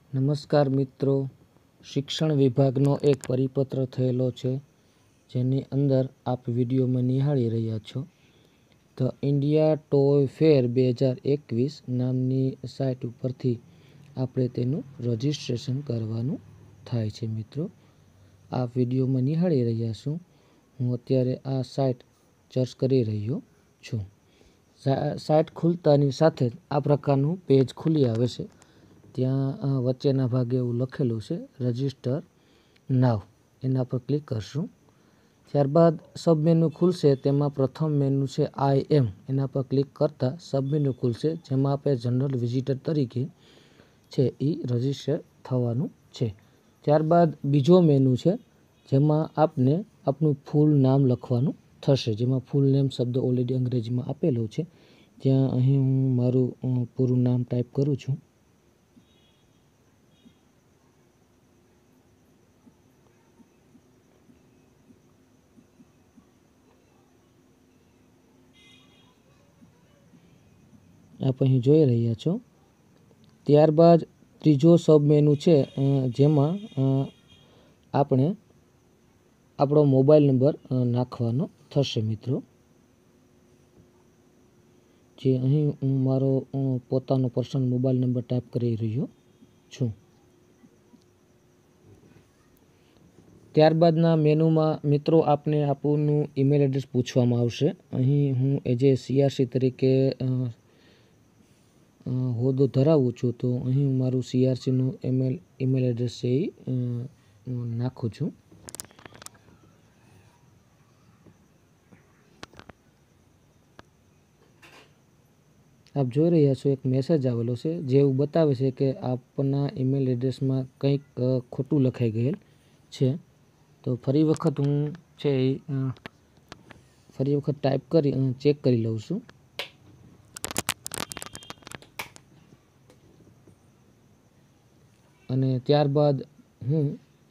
નમસ્કાર મિત્રો, શિક્ષણ વિભાગનો એક પરિપત્ર થયેલો છે જેની અંદર આપ વિડીયોમાં નિહાળી રહ્યા છો. ધ ઇન્ડિયા ટોય ફેર 2021 નામની સાઇટ ઉપરથી આપણે તેનું રજિસ્ટ્રેશન કરવાનું થાય છે. મિત્રો, આપ વિડીયોમાં નિહાળી રહ્યા છું. હું અત્યારે આ સાઇટ સર્ચ કરી રહ્યો છું. સાઇટ ખુલતાની સાથે જ આ પ્રકારનું પેજ ખુલી આવે છે. ત્યાં વચ્ચેના ભાગે એવું લખેલું છે રજિસ્ટર નાવ, એના પર ક્લિક કરશું. ત્યારબાદ સબ મેનુ ખુલશે. તેમાં પ્રથમ મેનુ છે આઈ એમ, એના પર ક્લિક કરતાં સબ મેનુ ખુલશે, જેમાં આપણે જનરલ વિઝિટર તરીકે છે એ રજિસ્ટર થવાનું છે. ત્યારબાદ બીજો મેનુ છે જેમાં આપને આપનું ફૂલ નામ લખવાનું થશે, જેમાં ફૂલ નેમ શબ્દ ઓલરેડી અંગ્રેજીમાં આપેલો છે. ત્યાં અહીં હું મારું પૂરું નામ ટાઈપ કરું છું. આપ અહીં જોઈ રહ્યા છો. ત્યારબાદ ત્રીજો સબ મેનુ છે જેમાં આપણે આપણો મોબાઈલ નંબર નાખવાનો થશે. મિત્રો, જે અહીં હું મારો પોતાનો પર્સનલ મોબાઈલ નંબર ટાઈપ કરી રહ્યો છું. ત્યારબાદના મેનુમાં મિત્રો આપને આપનું ઈમેલ એડ્રેસ પૂછવામાં આવશે. અહીં હું એજ એ CRC તરીકે હોદ્દો ધરાવું છું, તો અહીં હું મારું CRCનું ઈમેલ એડ્રેસ છે એ નાખું છું. આપ જોઈ રહ્યા છો એક મેસેજ આવેલો છે જે એવું બતાવે છે કે આપના ઈમેલ એડ્રેસમાં કંઈક ખોટું લખાઈ ગયેલ છે. તો ફરી વખત હું છે ફરી વખત ટાઈપ કરી ચેક કરી લઉં છું. અને ત્યારબાદ હું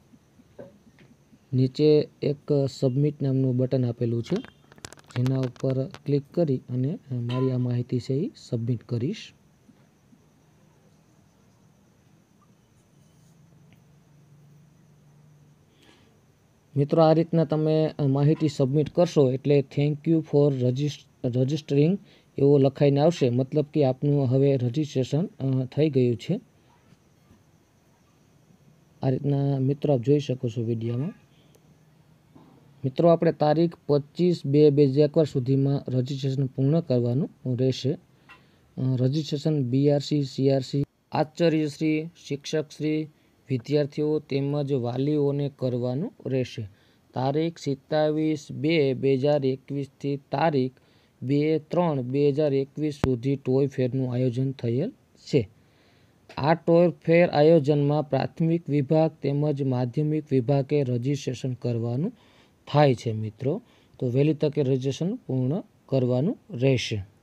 નીચે એક સબમિટ નામનું બટન આપેલું છે, જેના ઉપર ક્લિક કરી અને મારી આ માહિતી છે એ સબમિટ કરીશ. મિત્રો, આ રીતના તમે માહિતી સબમિટ કરશો એટલે થેન્ક યુ ફોર રજિસ્ટરિંગ એવો લખાઈને આવશે. મતલબ કે આપનું હવે રજિસ્ટ્રેશન થઈ ગયું છે. આ રીતના મિત્રો આપ જોઈ શકો છો વિડીયોમાં. મિત્રો, આપણે તારીખ 25/2/2021 સુધીમાં રજિસ્ટ્રેશન પૂર્ણ કરવાનું રહેશે. રજિસ્ટ્રેશન BRC, CRC, આચાર્યશ્રી, શિક્ષકશ્રી, વિદ્યાર્થીઓ તેમજ વાલીઓને કરવાનું રહેશે. તારીખ 27/2/2021 થી તારીખ 2/3/2021 સુધી ટોય ફેરનું આયોજન થયેલ છે. આ ટોય ફેર આયોજનમાં પ્રાથમિક વિભાગ તેમજ માધ્યમિક વિભાગે રજિસ્ટ્રેશન કરવાનું થાય છે. મિત્રો, તો વહેલી તકે રજિસ્ટ્રેશન પૂર્ણ કરવાનું રહેશે.